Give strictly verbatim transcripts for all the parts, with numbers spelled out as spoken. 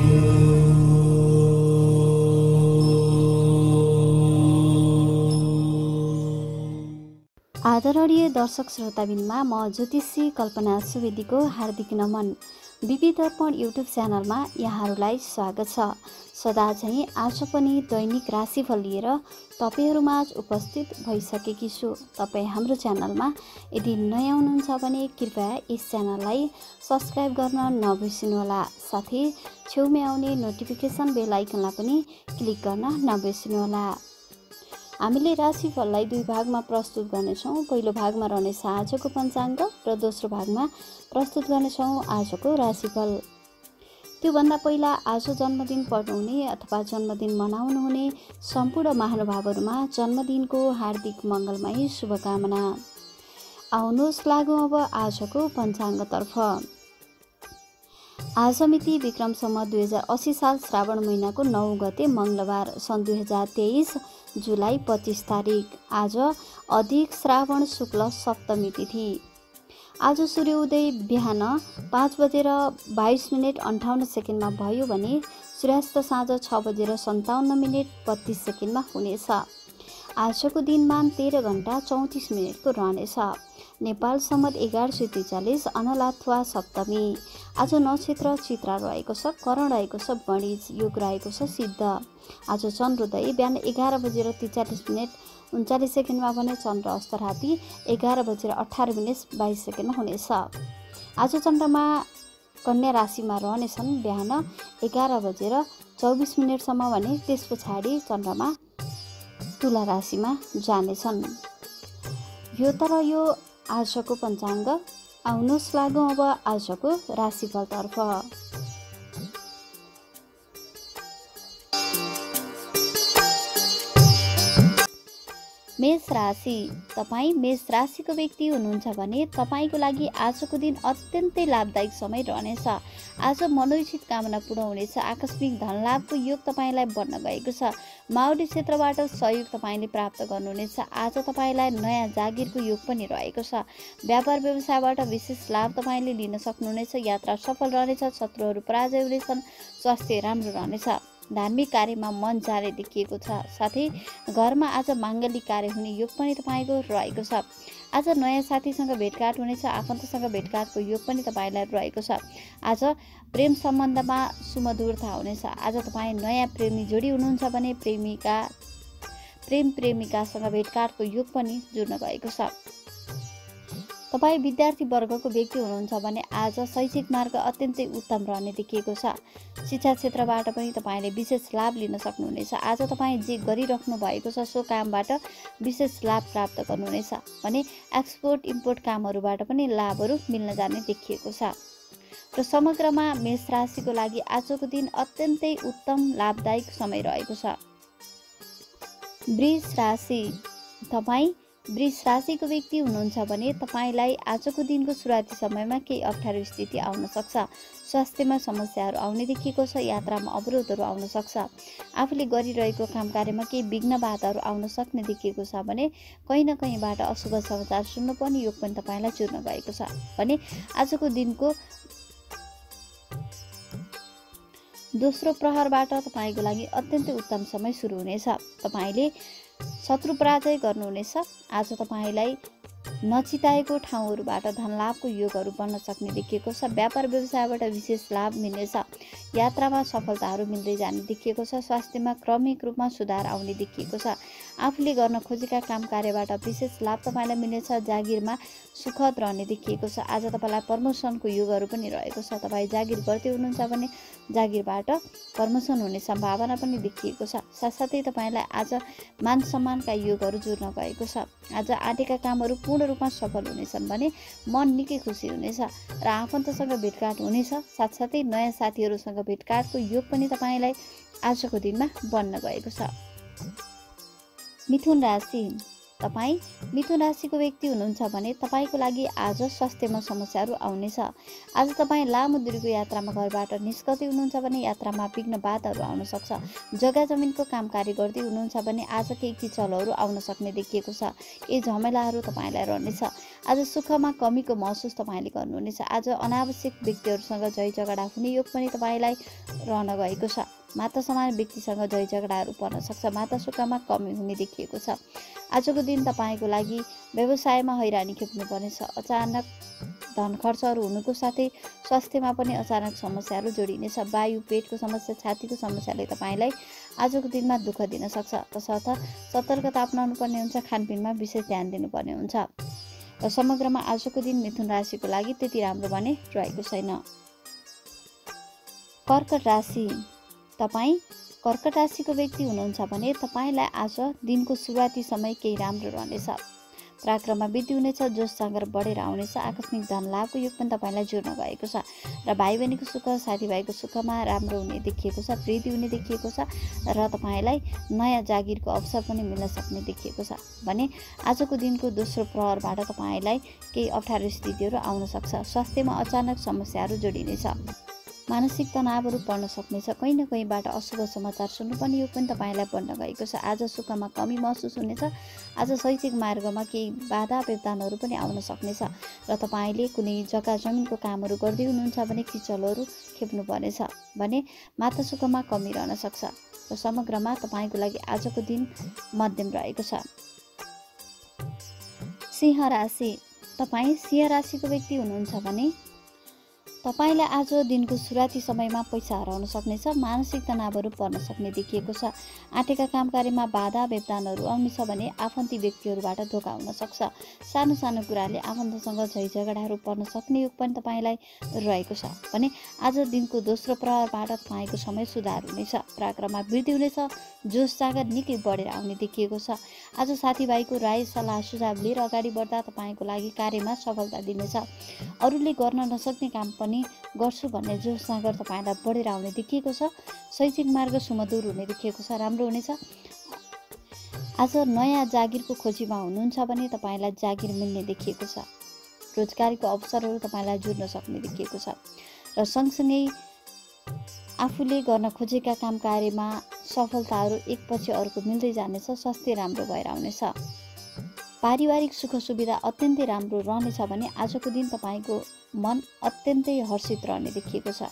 आदरणीय दर्शक श्रोताबिनमा म ज्योतिषी कल्पना सुवेदीको हार्दिक नमन। बिपी दर्पण युट्युब च्यानलमा यहाँहरूलाई स्वागत छ। सदा चाहिँ आज पनि दैनिक राशिफल लिएर तपाईहरुमाझ उपस्थित भइसकेकी छु। तपाई हाम्रो च्यानलमा यदि नयाँ हुनुहुन्छ भने कृपया यस च्यानललाई सब्स्क्राइब गर्न नबिर्सनुहोला। साथै छेउमै आउने नोटिफिकेसन बेल आइकनलाई पनि क्लिक गर्न नबिर्सनुहोला। हामीले राशिफललाई दुई भागमा प्रस्तुत गर्नेछौँ। पहिलो भागमा रहनेछ आजको पञ्चाङ्ग र दोस्रो भागमा प्रस्तुत गर्नेछौँ आजको राशिफल। त्योभन्दा पहिला आज जन्मदिन पर्नुहुने अथवा जन्मदिन मनाउनुहुने सम्पूर्ण महानुभावहरुमा जन्मदिनको हार्दिक मङ्गलमय शुभकामना। आउनुहोस् लागौं अब आजको पञ्चाङ्गतर्फ। आज मिति विक्रम सम्वत दुई हजार अस्सी साल श्रावण महिनाको नौ गते मंगलबार, सन् दुई हजार तेईस जुलाई पच्चीस तारिक। आज अधिक श्रावण शुक्ल सप्तमी तिथि। आज सूर्योदय बिहान पाँच बजेर बाइस मिनट अन्ठाउन्न सेकेन्डमा भयो भने सूर्यास्त साँझ छ बजेर सन्ताउन्न मिनट बत्तीस सेकेन्डमा हुनेछ। आजको दिनमान तेह्र घण्टा चौतिस मिनटको रहनेछ। नेपाल सम्वत एघार सय त्रिचालिस अनलाथुवा सप्तमी। आज नक्षत्र चित्रा रहेको छ, करण रहेको छ, वणिज योग रहेको छ, सिद्ध। आज चन्द्रोदय बिहान एघार बजेर त्रिचालिस मिनट उन्चालिस सेकेन्डमा भने चन्द्र अस्त राति एघार बजेर अठार मिनट बाइस सेकेन्डमा हुनेछ। आज चन्द्रमा कन्या राशिमा रहनेछन् बिहान एघार बजेर चौबिस मिनटसम्म भने त्यस पछाडि चन्द्रमा तुला राशिमा जानेछन्। यो तर यो आजको पञ्चाङ्ग। आउनुहोस् लागौं अब आजको राशिफलतर्फ। मेष राशि। तपाईँ मेष राशिको व्यक्ति हुनुहुन्छ भने तपाईँको लागि आजको दिन अत्यन्तै लाभदायक समय रहनेछ। आज मनोइच्छित कामना पूर्ण हुनेछ। आकस्मिक धनलाभको योग तपाईँलाई बन्न गएको छ। माओवादी क्षेत्रबाट सहयोग तपाईँले प्राप्त गर्नुहुनेछ। आज तपाईँलाई नयाँ जागिरको योग पनि रहेको छ। व्यापार व्यवसायबाट विशेष लाभ तपाईँले लिन सक्नुहुनेछ। यात्रा सफल रहनेछ। शत्रुहरू पराजय हुनेछन्। स्वास्थ्य राम्रो रहनेछ। धार्मिक कार्यमा मन जाने देखिएको छ। साथै घरमा आज माङ्गलिक कार्य हुने योग पनि तपाईँको रहेको छ। आज नयाँ साथीसँग भेटघाट हुनेछ। आफन्तसँग भेटघाटको योग पनि तपाईँलाई रहेको छ। आज प्रेम सम्बन्धमा सुमधुरता हुनेछ। आज तपाईँ नयाँ प्रेमी जोडी हुनुहुन्छ भने प्रेमिका प्रेम प्रेमिकासँग भेटघाटको योग पनि जुर्न गएको छ। तपाईँ विद्यार्थी वर्गको व्यक्ति हुनुहुन्छ भने आज शैक्षिक मार्ग अत्यन्तै उत्तम रहने देखिएको छ। शिक्षा क्षेत्रबाट पनि तपाईँले विशेष लाभ लिन सक्नुहुनेछ। आज तपाईँ जे गरिराख्नु भएको छ सो कामबाट विशेष लाभ प्राप्त गर्नुहुनेछ भने एक्सपोर्ट इम्पोर्ट कामहरूबाट पनि लाभहरू मिल्न जाने देखिएको छ। र समग्रमा मेष राशिको लागि आजको दिन अत्यन्तै उत्तम लाभदायक समय रहेको छ। वृष राशि। तपाईँ वृष राशिको व्यक्ति हुनुहुन्छ भने तपाईँलाई आजको दिनको सुरुवाती समयमा केही अप्ठ्यारो स्थिति आउन सक्छ। स्वास्थ्यमा समस्याहरू आउने देखिएको छ। यात्रामा अवरोधहरू आउन सक्छ। आफूले गरिरहेको काम कार्यमा केही विघ्न बाधाहरू आउन सक्ने देखिएको छ भने कहीँ न कहीँबाट अशुभ समाचार सुन्नुपर्ने योग पनि तपाईँलाई जुर्न गएको छ भने आजको दिनको दोस्रो प्रहरबाट तपाईँको लागि अत्यन्तै उत्तम समय सुरु हुनेछ। तपाईँले शत्रु पराजय गर्नुहुनेछ। आज तपाईँलाई नचिताएको ठाउँहरूबाट धनलाभको योगहरू बन्न सक्ने देखिएको छ। व्यापार व्यवसायबाट विशेष लाभ मिल्नेछ। यात्रामा सफलताहरू मिल्दै जाने देखिएको छ। स्वास्थ्यमा क्रमिक रूपमा सुधार आउने देखिएको छ। आफूले गर्न खोजेका काम कार्यबाट विशेष लाभ तपाईँलाई मिल्नेछ। जागिरमा सुखद रहने देखिएको छ। आज तपाईँलाई प्रमोसनको योगहरू पनि रहेको छ। तपाईँ जागिर गर्दै हुनुहुन्छ भने जागिरबाट प्रमोसन हुने सम्भावना पनि देखिएको छ। साथसाथै तपाईँलाई आज मान सम्मानका योगहरू जुर्न गएको छ। आज आँटेका कामहरू पूर्ण रूपमा सफल हुनेछन् भने मन निकै खुसी हुनेछ र आफन्तसँग भेटघाट हुनेछ। साथसाथै नयाँ साथीहरूसँग भेटघाटको योग पनि तपाईँलाई आजको दिनमा बन्न गएको छ। मिथुन राशि। तपाईँ मिथुन राशिको व्यक्ति हुनुहुन्छ भने तपाईँको लागि आज स्वास्थ्यमा समस्याहरू आउनेछ। आज तपाईँ लामो दूरीको यात्रामा घरबाट निस्कदै हुनुहुन्छ भने यात्रामा विघ्न बाधाहरू आउन सक्छ। जग्गा जमिनको काम कार्य गर्दै हुनुहुन्छ भने आज केही किचलहरू आउन सक्ने देखिएको छ। केही झमेलाहरू तपाईँलाई रहनेछ। आज सुखमा कमीको महसुस तपाईँले गर्नुहुनेछ। आज अनावश्यक व्यक्तिहरूसँग झै झगडा हुने योग पनि तपाईँलाई रहन गएको छ। माता समान व्यक्तिसँग झै झगडाहरू पर्न सक्छ। माता सुखमा कमी हुने देखिएको छ। आजको दिन तपाईँको लागि व्यवसायमा हैरानी खेप्नुपर्नेछ। अचानक धन खर्चहरू हुनुको साथै स्वास्थ्यमा पनि अचानक समस्याहरू जोडिनेछ। वायु, पेटको समस्या, छातीको समस्याले तपाईँलाई आजको दिनमा दुःख दिन सक्छ। तसर्थ सतर्कता अपनाउनु पर्ने हुन्छ। खानपिनमा विशेष ध्यान दिनुपर्ने हुन्छ। र समग्रमा आजको दिन मिथुन राशिको लागि त्यति राम्रो भने रहेको छैन। कर्कट राशि, तपाईँ कर्कट राशिको व्यक्ति हुनुहुन्छ भने तपाईँलाई आज दिनको सुरुवाती समय केही राम्रो रहनेछ। पराक्रममा वृद्धि हुनेछ। जोस जाँगर बढेर आउनेछ। आकस्मिक धन लाभको योग पनि तपाईँलाई जुर्न गएको छ। र भाइ बहिनीको सुख, साथीभाइको सुखमा राम्रो हुने देखिएको छ, वृद्धि हुने देखिएको छ। र तपाईँलाई नयाँ जागिरको अवसर पनि मिल्न सक्ने देखिएको छ भने आजको दिनको दोस्रो प्रहरबाट तपाईँलाई केही अप्ठ्यारो स्थितिहरू आउन सक्छ। स्वास्थ्यमा अचानक समस्याहरू जोडिनेछ। मानसिक तनावहरू पर्न सक्नेछ। कहीँ न कहीँबाट अशुभ समाचार सुन्नुपर्ने योग पनि तपाईँलाई पर्न गएको छ। आज सुखमा कमी महसुस हुनेछ। आज शैक्षिक मार्गमा केही बाधा व्यवधानहरू पनि आउन सक्नेछ। र तपाईँले कुनै जग्गा जमिनको कामहरू गर्दै हुनुहुन्छ भने किचलहरू खेप्नुपर्नेछ भने माता सुखमा कमी रहन सक्छ। र समग्रमा तपाईँको लागि आजको दिन मध्यम रहेको छ। सिंह राशि, तपाईँ सिंह राशिको व्यक्ति हुनुहुन्छ भने तपाईँलाई आज दिनको सुरुवाती समयमा पैसा हराउन सक्नेछ। मानसिक तनावहरू पर्न सक्ने देखिएको छ। आँटेका काम कार्यमा बाधा व्यवधानहरू आउनेछ भने आफन्ती व्यक्तिहरूबाट धोका हुन सक्छ। सानो सानो कुराले आफन्तसँग झै झगडाहरू पर्न सक्ने योग पनि तपाईँलाई रहेको छ भने आज दिनको दोस्रो प्रहरबाट तपाईँको समय सुधार हुनेछ। पराक्रममा वृद्धि हुनेछ। जोस जाँगर निकै बढेर आउने देखिएको छ। आज साथीभाइको राय सल्लाह सुझाव लिएर अगाडि बढ्दा तपाईँको लागि कार्यमा सफलता दिनेछ। अरूले गर्न नसक्ने काम पनि गर्छु भन्ने जोस जाँगर तपाईँलाई बढेर आउने देखिएको छ। शैक्षिक मार्ग सुमधुर हुने देखिएको छ, राम्रो हुनेछ। आज नयाँ जागिरको खोजीमा हुनुहुन्छ भने तपाईँलाई जागिर मिल्ने देखिएको छ। रोजगारीको अवसरहरू तपाईँलाई जुर्न सक्ने देखिएको छ। र सँगसँगै आफूले गर्न खोजेका काम कार्यमा सफलताहरू एकपछि अर्को मिल्दै जानेछ। स्वास्थ्य राम्रो भएर आउनेछ। पारिवारिक सुख सुविधा अत्यन्तै राम्रो रहनेछ भने आजको दिन तपाईँको मन अत्यन्तै हर्षित रहने देखिएको छ।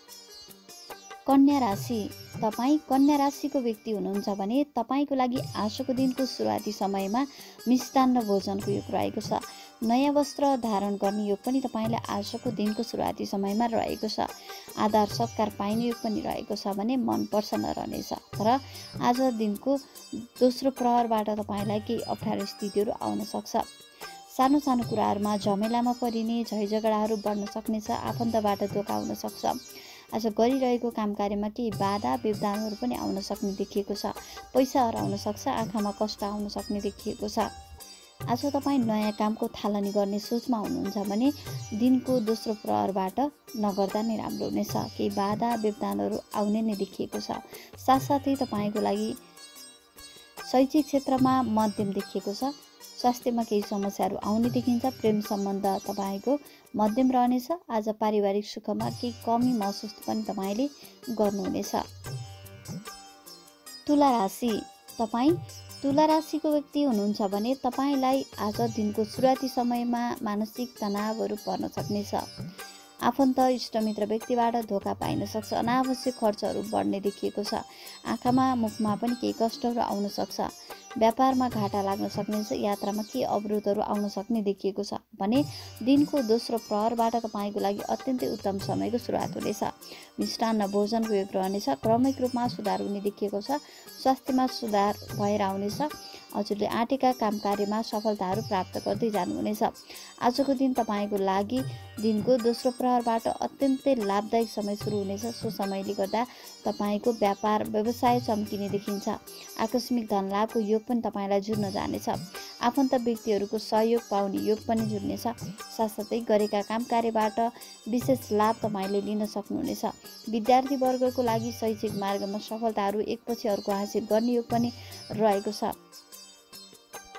कन्या राशि, तपाईँ कन्या राशिको व्यक्ति हुनुहुन्छ भने तपाईँको लागि आजको दिनको सुरुवाती समयमा मिष्टान्न भोजनको योग रहेको छ। नयाँ वस्त्र धारण गर्ने योग पनि तपाईँलाई आजको दिनको सुरुवाती समयमा रहेको छ। आदर सत्कार पाइने योग पनि रहेको छ भने मन प्रसन्न रहनेछ। तर आज दिनको दोस्रो प्रहरबाट तपाईँलाई केही अप्ठ्यारो स्थितिहरू आउन सक्छ। सानो सानो कुराहरूमा झमेलामा परिने, झै झगडाहरू बढ्न सक्नेछ। आफन्तबाट धोका हुन सक्छ। आज गरिरहेको काम कार्यमा केही बाधा व्यवधानहरू पनि आउन सक्ने देखिएको छ। पैसा हराउन सक्छ। आँखामा कष्ट आउन सक्ने देखिएको छ। आज तपाईँ नयाँ कामको थालनी गर्ने सोचमा हुनुहुन्छ भने दिनको दोस्रो प्रहरबाट नगर्दा नै राम्रो हुनेछ। केही बाधा व्यवधानहरू आउने नै देखिएको छ। साथसाथै तपाईँको लागि शैक्षिक क्षेत्रमा मध्यम देखिएको छ। स्वास्थ्यमा केही समस्याहरू आउने देखिन्छ। प्रेम सम्बन्ध तपाईँको मध्यम रहनेछ। आज पारिवारिक सुखमा केही कमी महसुस पनि तपाईँले गर्नुहुनेछ। तुला राशि, तपाईँ तुला राशिको व्यक्ति हुनुहुन्छ भने तपाईँलाई आज दिनको सुरुवाती समयमा मानसिक तनावहरू पर्न सक्नेछ। आफन्त इष्टमित्र व्यक्तिबाट धोका पाइन सक्छ। अनावश्यक खर्चहरू बढ्ने देखिएको छ। आँखामा मुखमा पनि केही कष्टहरू आउन सक्छ। व्यापारमा घाटा लाग्न सक्नेछ। यात्रामा केही अवरोधहरू आउन सक्ने देखिएको छ भने दिनको दोस्रो प्रहरबाट तपाईँको लागि अत्यन्तै उत्तम समयको सुरुवात हुनेछ। मिष्टान्न भोजनको योग रहनेछ। क्रमिक रूपमा सुधार हुने देखिएको छ। स्वास्थ्यमा सुधार भएर आउनेछ। हजुरले आँटेका काम कार्यमा सफलताहरू प्राप्त गर्दै जानुहुनेछ। आजको दिन तपाईँको लागि दिनको दोस्रो प्रहरबाट अत्यन्तै लाभदायक समय सुरु हुनेछ। सो समयले गर्दा तपाईँको व्यापार व्यवसाय चम्किने देखिन्छ। आकस्मिक धन लाभको योग पनि तपाईँलाई जुर्न जानेछ। आफन्त व्यक्तिहरूको सहयोग पाउने योग पनि जुर्नेछ। साथसाथै गरेका काम कार्यबाट विशेष लाभ तपाईँले लिन सक्नुहुनेछ। विद्यार्थी वर्गको लागि शैक्षिक मार्गमा सफलताहरू एकपछि अर्को हासिल गर्ने योग पनि रहेको छ।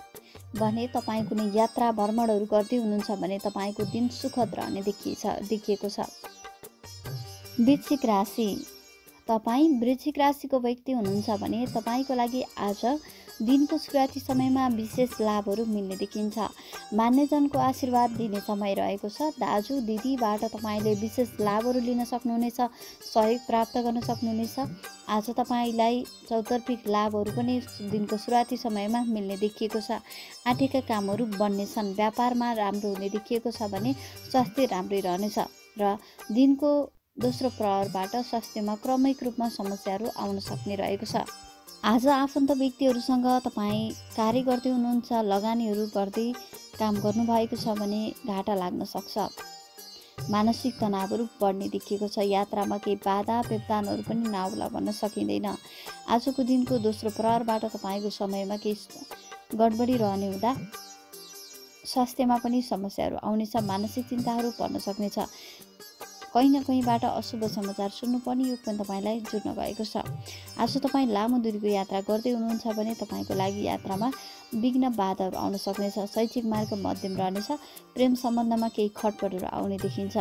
भने तपाईँ कुनै यात्रा भ्रमणहरू गर्दै हुनुहुन्छ भने तपाईँको दिन सुखद रहने देखिएछ देखिएको छ। वृश्चिक राशि, तपाईँ वृश्चिक राशिको व्यक्ति हुनुहुन्छ भने तपाईँको लागि आज दिनको सुरुवाती समयमा विशेष लाभहरू मिल्ने देखिन्छ। मान्यजनको आशीर्वाद दिने समय रहेको छ। दाजु दिदीबाट तपाईँले विशेष लाभहरू लिन सक्नुहुनेछ, सहयोग प्राप्त गर्न सक्नुहुनेछ। आज तपाईँलाई चौतर्फिक लाभहरू पनि दिनको सुरुवाती समयमा मिल्ने देखिएको छ। आँटेका कामहरू बन्नेछन्। व्यापारमा राम्रो हुने देखिएको छ भने स्वास्थ्य राम्रै रहनेछ र दिनको दोस्रो प्रहरबाट स्वास्थ्यमा क्रमिक रूपमा समस्याहरू आउन सक्ने रहेको छ। आज आफन्त व्यक्तिहरूसँग तपाईँ कार्य गर्दै हुनुहुन्छ, लगानीहरू गर्दै काम गर्नुभएको छ भने घाटा लाग्न सक्छ। मानसिक तनावहरू बढ्ने देखिएको छ। यात्रामा केही बाधा व्यवधानहरू पनि नाउला भन्न सकिँदैन। आजको दिनको दोस्रो प्रहरबाट तपाईँको समयमा केही गडबडी रहने हुँदा स्वास्थ्यमा पनि समस्याहरू आउनेछ। मानसिक चिन्ताहरू पर्न सक्नेछ। कहीँ न कहीँबाट अशुभ समाचार सुन्नुपर्ने योग पनि तपाईँलाई जुट्न गएको छ। आज तपाईँ लामो दूरीको यात्रा गर्दै हुनुहुन्छ भने तपाईँको लागि यात्रामा विघ्न बाधाहरू आउन सक्नेछ। शैक्षिक मार्ग मध्यम रहनेछ। प्रेम सम्बन्धमा केही खटपटहरू आउने देखिन्छ।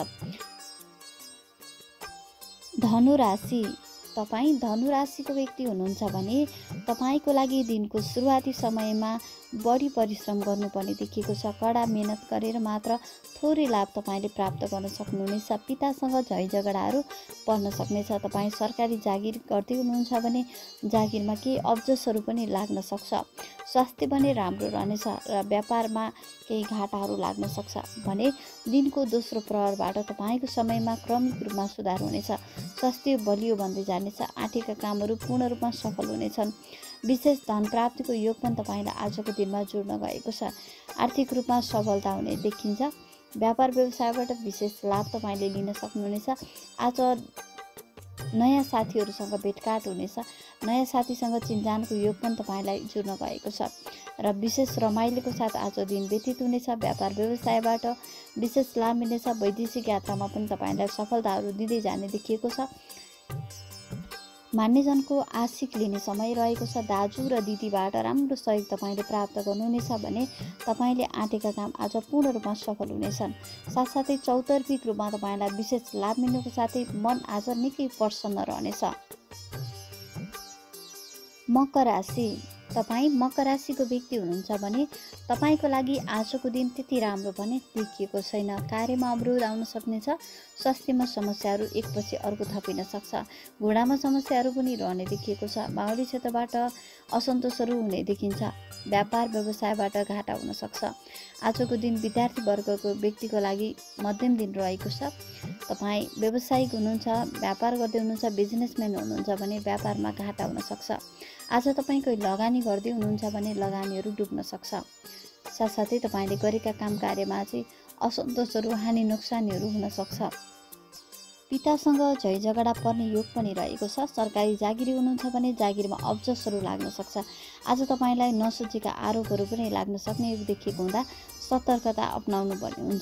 धनु राशि, तपाईँ धनु राशिको व्यक्ति हुनुहुन्छ भने तपाईँको लागि दिनको सुरुवाती समयमा बढी परिश्रम गर्नुपर्ने देखिएको छ। कडा मेहनत गरेर मात्र थोरै लाभ तपाईँले प्राप्त गर्न सक्नुहुनेछ। पितासँग झै झगडाहरू पर्न सक्नेछ। तपाईँ सरकारी जागिर गर्दै हुनुहुन्छ भने जागिरमा केही अब्जसहरू पनि लाग्न सक्छ। स्वास्थ्य भने राम्रो रहनेछ र व्यापारमा केही घाटाहरू लाग्न सक्छ भने दिनको दोस्रो प्रहरबाट तपाईँको समयमा क्रमिक रूपमा सुधार हुनेछ। स्वास्थ्य बलियो बन्दै जानेछ। आँटेका कामहरू पूर्ण रूपमा सफल हुनेछन्। विशेष धन प्राप्तिको योग पनि तपाईँलाई आजको दिनमा जुड्न गएको छ। आर्थिक रूपमा सबलता हुने देखिन्छ। व्यापार व्यवसायबाट विशेष लाभ तपाईँले लिन सक्नुहुनेछ। आज नयाँ साथीहरूसँग भेटघाट हुनेछ। नयाँ साथीसँग चिन्जानको योग पनि तपाईँलाई जुड्न गएको छ र विशेष रमाइलोको साथ आज दिन व्यतीत हुनेछ। व्यापार व्यवसायबाट विशेष लाभ मिल्नेछ। वैदेशिक यात्रामा पनि तपाईँलाई सफलताहरू दिँदै जाने देखिएको छ। मान्यजनको आशिक लिने समय रहेको छ। दाजु र दिदीबाट राम्रो सहयोग तपाईँले प्राप्त गर्नुहुनेछ भने तपाईँले आँटेका काम आज पूर्ण रूपमा सफल हुनेछन्। साथसाथै चौतर्फिक रूपमा तपाईँलाई विशेष लाभ मिल्नुको साथै मन आज निकै प्रसन्न रहनेछ। मकर राशि, तपाईँ मकर राशिको व्यक्ति हुनुहुन्छ भने तपाईँको लागि आजको दिन त्यति राम्रो भने देखिएको छैन। कार्यमा अवरोध आउन सक्नेछ। स्वास्थ्यमा समस्याहरू एकपछि अर्को थपिन सक्छ। घुँडामा समस्याहरू पनि रहने देखिएको छ। माओली क्षेत्रबाट असन्तोषहरू हुने देखिन्छ। व्यापार व्यवसायबाट घाटा हुन सक्छ। आजको दिन विद्यार्थी वर्गको व्यक्तिको लागि मध्यम दिन रहेको छ। तपाईँ व्यावसायिक हुनुहुन्छ, व्यापार गर्दै हुनुहुन्छ, बिजनेसम्यान हुनुहुन्छ भने व्यापारमा घाटा हुन सक्छ। आज तपाईँ कोही लगानी गर्दै हुनुहुन्छ भने लगानीहरू डुब्न सक्छ। साथसाथै तपाईँले गरेका काम कार्यमा चाहिँ असन्तोषहरू, हानि नोक्सानीहरू हुन सक्छ। पितासँग झै झगडा पर्ने योग पनि रहेको छ। सरकारी जागिरी हुनुहुन्छ भने जागिरमा अब्जसहरू लाग्न सक्छ। आज तपाईँलाई नसोचेका आरोपहरू पनि लाग्न सक्ने योग देखिएको हुँदा सतर्कता अपनाउनु पर्ने हुन्छ।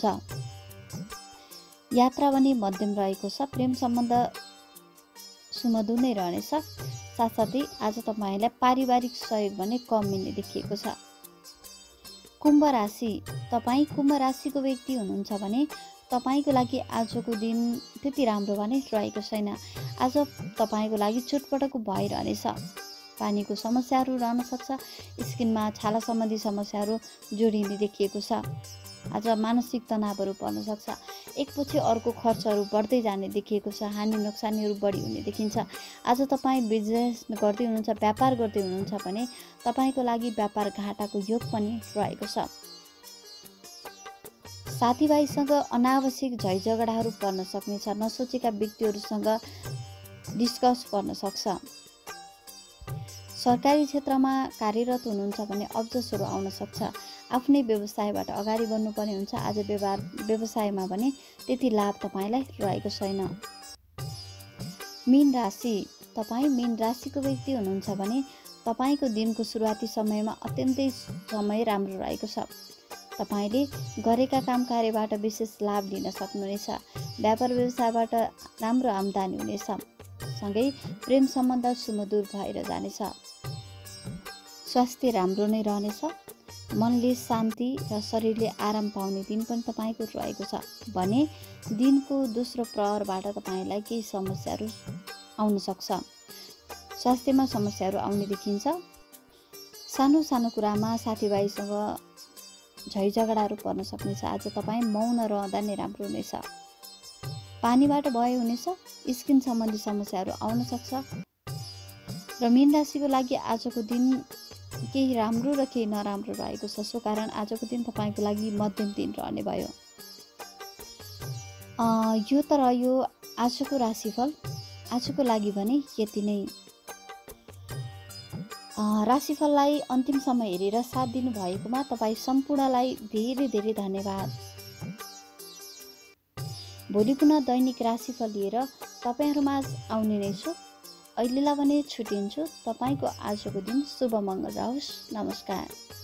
यात्रा भने मध्यम रहेको छ। प्रेम सम्बन्ध सुमधुर नै रहनेछ। साथसाथै आज तपाईँलाई पारिवारिक सहयोग भने कम मिल्ने देखिएको छ। कुम्भ राशि, तपाईँ कुम्भ राशिको व्यक्ति हुनुहुन्छ भने तपाईँको लागि आजको दिन त्यति राम्रो भने रहेको छैन। आज तपाईँको लागि चोटपटक भइरहनेछ। पानीको समस्याहरू रहन सक्छ। स्किनमा छाला सम्बन्धी समस्याहरू जोडिने देखिएको छ। आज मानसिक तनावहरू पर्न सक्छ। एकपछि अर्को खर्चहरू बढ्दै जाने देखिएको छ। हानि नोक्सानीहरू बढी हुने देखिन्छ। आज तपाईँ बिजनेस गर्दै हुनुहुन्छ, व्यापार गर्दै हुनुहुन्छ भने तपाईँको लागि व्यापार घाटाको योग पनि रहेको छ। साथीभाइसँग अनावश्यक झै झगडाहरू पर्न सक्नेछ। नसोचेका व्यक्तिहरूसँग डिस्कस पर्न सक्छ। सरकारी क्षेत्रमा कार्यरत हुनुहुन्छ भने अब्जसहरू आउन सक्छ। आफ्नै व्यवसायबाट अगाडि बढ्नुपर्ने हुन्छ। आज व्यवहार व्यवसायमा भने त्यति लाभ तपाईँलाई रहेको छैन। मीन राशि, तपाईँ मीन राशिको व्यक्ति हुनुहुन्छ भने तपाईँको दिनको सुरुवाती समयमा अत्यन्तै समय राम्रो रहेको छ। तपाईँले गरेका काम कार्यबाट विशेष लाभ लिन सक्नुहुनेछ। व्यापार व्यवसायबाट राम्रो आम्दानी हुनेछ। सँगै प्रेम सम्बन्ध सुमधुर भएर जानेछ। स्वास्थ्य राम्रो नै रहनेछ। मनले शान्ति र शरीरले आराम पाउने दिन पनि तपाईँको रहेको छ भने दिनको दोस्रो प्रहरबाट तपाईँलाई केही समस्याहरू आउन सक्छ। स्वास्थ्यमा समस्याहरू आउने देखिन्छ। सानो सानो कुरामा साथीभाइसँग झैझगडाहरू पर्न सक्नेछ। आज तपाईँ मौन रहँदा नै राम्रो हुनेछ। पानीबाट भय हुनेछ। स्किन सम्बन्धी समस्याहरू आउन सक्छ। र मीन राशिको लागि आजको दिन केही राम्रो र केही नराम्रो रहेको छ। सो कारण आजको दिन तपाईँको लागि मध्यम दिन रहने भयो। यो त रह्यो आजको राशिफल। आजको लागि भने यति नै। राशिफललाई अन्तिमसम्म हेरेर साथ दिनु भएकोमा तपाईँ सम्पूर्णलाई धेरै धेरै धन्यवाद। भोलि पुनः दैनिक राशिफल लिएर तपाईँहरूमा आउने नै छु। अहिलेलाई भने छुट्टिन्छु। तपाईँको आजको दिन शुभ मङ्गल रहोस्। नमस्कार।